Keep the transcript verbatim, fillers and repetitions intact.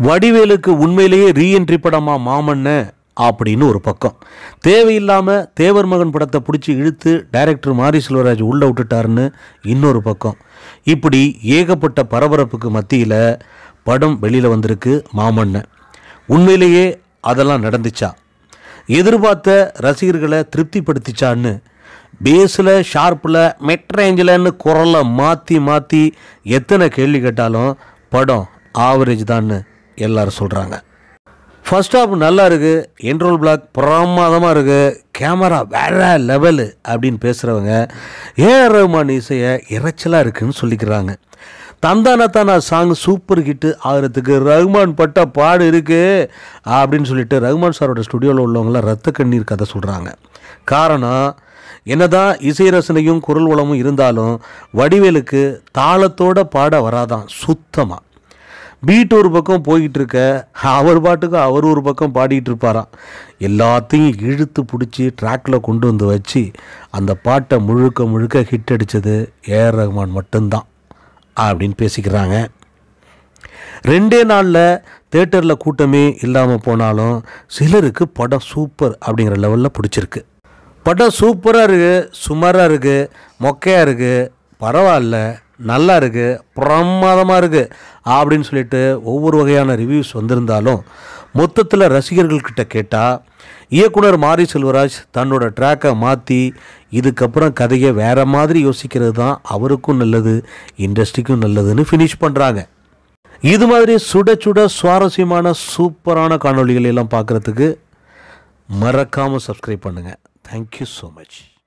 வடிவேலுக்கு உண்மையிலேயே ரீஎன்ட்ரி படமா மாமன்னன் அப்படின்னு ஒரு பக்கம், தேவையில்லாமல் தேவர் மகன் படத்தை பிடிச்சி இழுத்து டைரக்டர் மாரி செல்வராஜ் உள்ளே விட்டுட்டாருன்னு இன்னொரு பக்கம். இப்படி ஏகப்பட்ட பரபரப்புக்கு மத்தியில் படம் வெளியில் வந்திருக்கு மாமன்னன். உண்மையிலேயே அதெல்லாம் நடந்துச்சா, எதிர்பார்த்த ரசிகர்களை திருப்திப்படுத்திச்சான்னு பேஸில் ஷார்ப்பில் மெட்ரேஞ்சில்னு குரலை மாற்றி மாற்றி எத்தனை கேள்வி கேட்டாலும் படம் ஆவரேஜ் தான்னு எல்லாரும் சொல்கிறாங்க. ஃபர்ஸ்ட் ஹாஃப் நல்லா இருக்குது, இன்ட்ரோல் பிளாக் பிரமாதமாக இருக்குது, கேமரா வேற லெவலு அப்படின்னு பேசுகிறவங்க ஏஆர் ரஹ்மான் இசையை இறைச்சலாக இருக்குதுன்னு சொல்லிக்கிறாங்க. தந்தானா தானா சாங் சூப்பர் ஹிட்டு ஆகிறதுக்கு ரஹ்மான் பட்ட பாடு இருக்குது அப்படின்னு சொல்லிட்டு ரஹ்மான் சாரோட ஸ்டுடியோவில் உள்ளவங்களாம் ரத்த கண்ணீர் கதை சொல்கிறாங்க. காரணம் என்னதான் இசை ரசனையும் குரல் வளமும் இருந்தாலும் வடிவேலுக்கு தாளத்தோட பாட வராதான் சுத்தமாக. பீட் ஒரு பக்கம் போய்கிட்டு இருக்க அவர் பாட்டுக்கு அவர் ஒரு பக்கம் பாடிட்டு இருப்பாராம். எல்லாத்தையும் இழுத்து பிடிச்சி ட்ராக்கில் கொண்டு வந்து வச்சு அந்த பாட்டை முழுக்க முழுக்க ஹிட் அடித்தது ஏஆர் ரஹ்மான் மட்டும்தான் அப்படின்னு பேசிக்கிறாங்க. ரெண்டே நாளில் தேட்டரில் கூட்டமே இல்லாமல் போனாலும் சிலருக்கு படம் சூப்பர் அப்படிங்கிற லெவலில் பிடிச்சிருக்கு. படம் சூப்பராக இருக்குது, சுமாராக இருக்குது, மொக்கையாக இருக்குது, பரவாயில்ல, நல்லா இருக்குது, பிரமாதமாக இருக்குது அப்படின்னு சொல்லிட்டு ஒவ்வொரு வகையான ரிவ்யூஸ் வந்திருந்தாலும் மொத்தத்தில் ரசிகர்கள்கிட்ட கேட்டால் இயக்குனர் மாரி செல்வராஜ் தன்னோட ட்ராக்கை மாற்றி இதுக்கப்புறம் கதையை வேறு மாதிரி யோசிக்கிறது தான் அவருக்கும் நல்லது, இண்டஸ்ட்ரிக்கும் நல்லதுன்னு ஃபினிஷ் பண்ணுறாங்க. இது மாதிரி சுட சுட சுவாரஸ்யமான சூப்பரான காணொளிகள் எல்லாம் பார்க்குறதுக்கு மறக்காமல் சப்ஸ்கிரைப் பண்ணுங்கள். Thank you so much.